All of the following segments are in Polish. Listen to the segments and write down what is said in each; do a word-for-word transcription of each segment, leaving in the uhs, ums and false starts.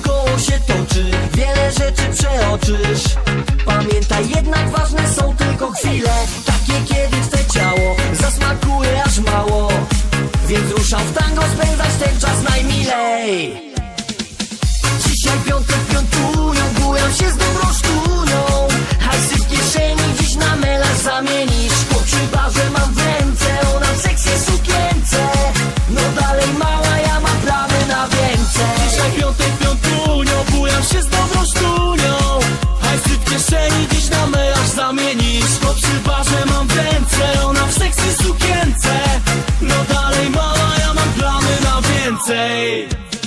wokoło się toczy, wiele rzeczy przeoczysz. Pamiętaj, jednak ważne są tylko chwile, takie kiedy twe ciało zasmakuje aż mało. Więc ruszam w tango, spędzać ten czas najmilej. Dzisiaj piątek piątunią, bujam się z dobrą sztunią. Hajsy w kieszeni dziś na melarz zamienisz. Po przy barze mam w ręce, ona w seksy sukience. No dalej mała, ja mam plany na więcej. Dzisiaj piątek piątunią, bujam się z dobrą sztunią. Hajsy w kieszeni dziś na melarz zamienisz. Po przy barze mam w ręce, ona w seksy sukience. No dalej mała, ja mam plany na więcej.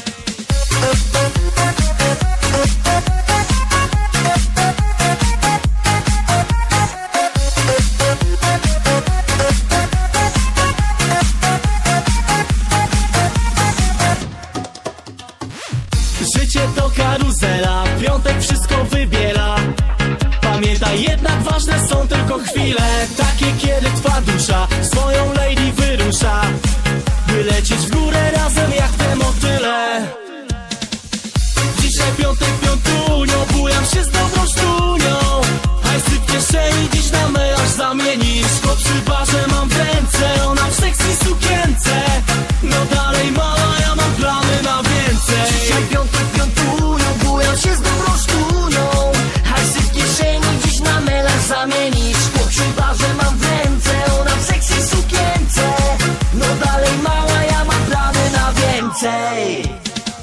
Życie to karuzela, piątek wszystko wybiela. Pamiętaj, jednak ważne są tylko chwile, takie kiedy twa dusza swoją lady wyrusza, by lecieć w górę razem jak te motyle. Dzisiaj piątek piątunią, bujam się z dobrą sztunią. Hajsy w kieszeni dziś na melarz zamienisz. Bo przy barze mam w ręce, ona w seksy sukience. No dalej mała, ja mam plany na więcej. Dzisiaj piątek piątunią, bujam się z dobrą sztunią. Hajsy w kieszeni dziś na melarz zamienisz. Bo przy barze mam w ręce, ona w seksy sukience. No dalej mała, ja mam plany na więcej.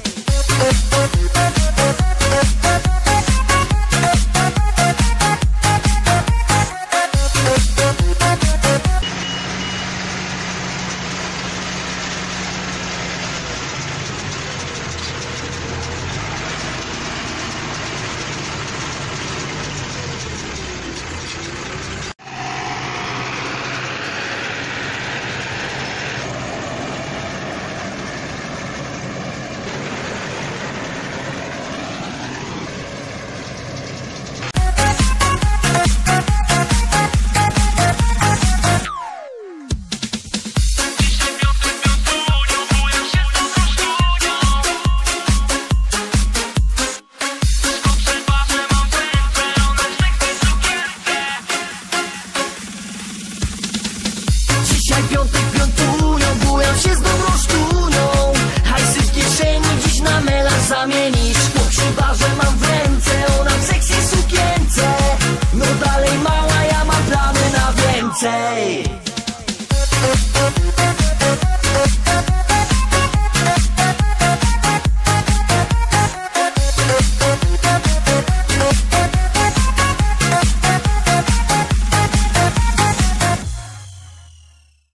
Dzisiaj piątek piątunią, bujam się z dobrą sztunią. Hajsy w kieszeni dziś na melarz zamienisz. Po przy barze mam w ręce, ona w seksy sukience. No dalej mała, ja mam plany na więcej.